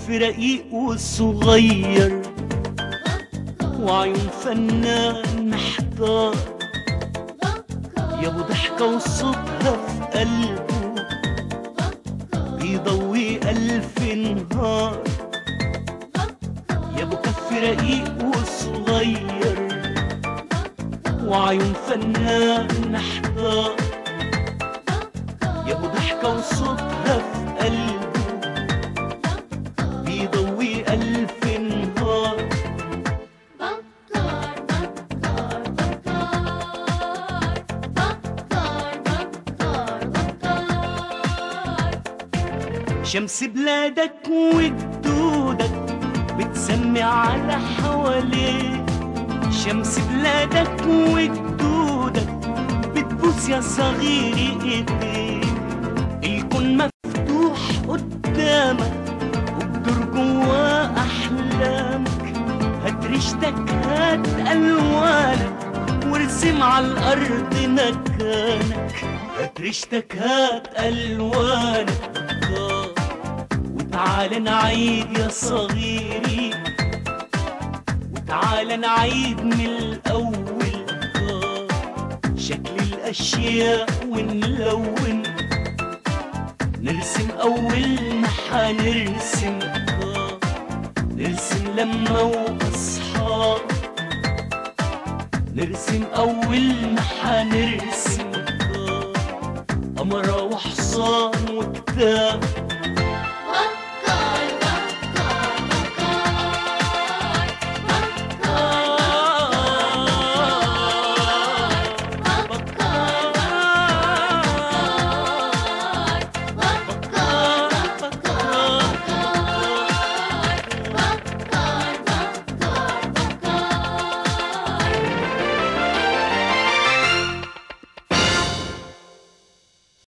كف رقيق وصغير وعيون فنان محتار، يا ابو ضحكة وصوتها في قلبه بيضوي ألف نهار، يا ابو كف رقيق وصغير وعيون فنان محتار، يا ابو ضحكة وصوتها في قلبه بيضوي ألف نهار. شمس بلادك وجدودك بتسمي على حواليك، شمس بلادك وجدودك بتبوس يا صغيري ايديك، الكون مفتوح قدامك وبدور جوا احلامك، هات ريشتك هات الوانك وارسم على الارض مكانك، هات ريشتك هات الوانك وتعال نعيد يا صغيري، وتعال نعيد من الأول شكل الأشياء ونلون، نرسم أول ما حنرسم، نرسم لما وأصحاب، نرسم أول ما حنرسم قمرة وحصان وكتاب،